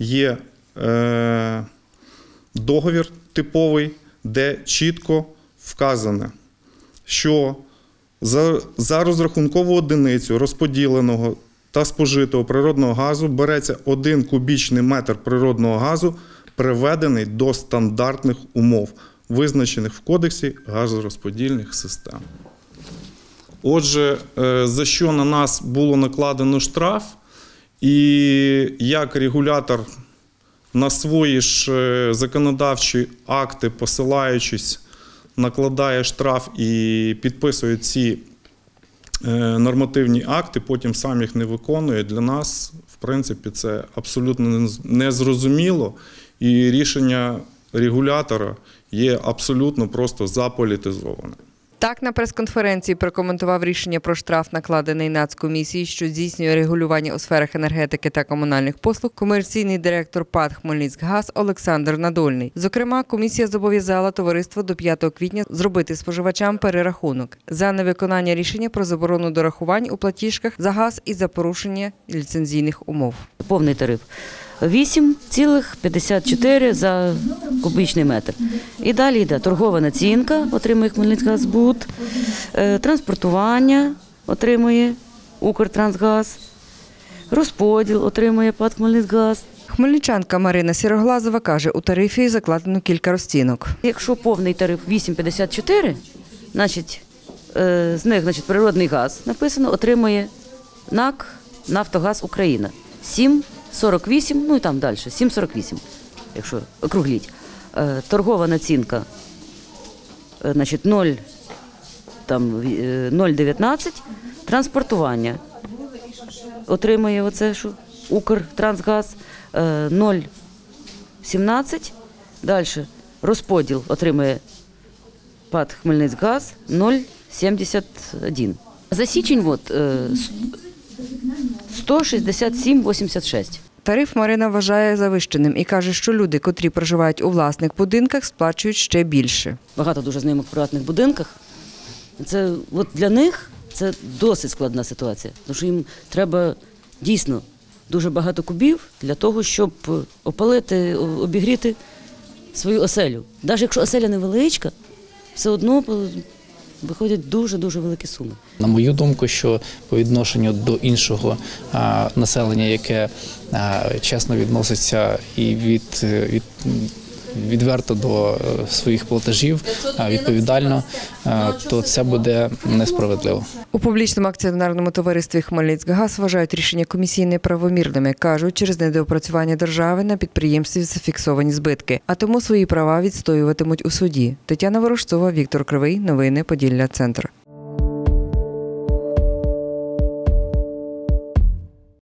є договір типовий, де чітко вказано, що за розрахункову одиницю розподіленого та спожитого природного газу береться 1 кубічний метр природного газу, приведений до стандартних умов, визначених в Кодексі газорозподільних систем. Отже, за що на нас було накладено штраф, і як регулятор на свої ж законодавчі акти, посилаючись, накладає штраф і підписує ці нормативні акти, потім сам їх не виконує, для нас, в принципі, це абсолютно незрозуміло, і рішення регулятора є абсолютно просто заполітизоване. Так, на прес-конференції прокоментував рішення про штраф, накладений Нацкомісії, що здійснює регулювання у сферах енергетики та комунальних послуг, комерційний директор ПАТ «Хмельницькгаз» Олександр Надольний. Зокрема, комісія зобов'язала товариство до 5 квітня зробити споживачам перерахунок за невиконання рішення про заборону дорахувань у платіжках за газ і за порушення ліцензійних умов. Повний тариф 8,54 за кубічний метр. І далі йде торгова націнка, отримує Хмельницькгазбуд, транспортування отримує Укртрансгаз, розподіл отримує ПАТ «Хмельницькгаз». Хмельничанка Марина Сіроглазова каже, у тарифі закладено кілька розцінок. Якщо повний тариф 8,54, з них природний газ написано, отримує НАК «Нафтогаз Україна» 7,48, ну і там далі, 7,48, якщо округліть. Торгова націнка 0,19, транспортування отримує оце, що Укртрансгаз 0,17, далі розподіл отримує ПАТ «Хмельницькгаз» 0,71. За січень 167,86. Тариф Марина вважає завищеним і каже, що люди, котрі проживають у власних будинках, сплачують ще більше. Багато дуже знайомих в приватних будинках. Для них це досить складна ситуація, тому що їм треба дійсно дуже багато кубів для того, щоб опалити, обігріти свою оселю. Навіть якщо оселя невеличка, все одно виходять дуже-дуже великі суми. На мою думку, що по відношенню до іншого населення, яке чесно відноситься і відверто до своїх платежів, відповідально, то це буде несправедливо. У публічному акціонерному товаристві «Хмельницькгаз» вважають рішення комісії неправомірними. Кажуть, через недоопрацювання держави на підприємстві зафіксовані збитки, а тому свої права відстоюватимуть у суді. Тетяна Ворожцова, Віктор Кривий. Новини Поділля Центр.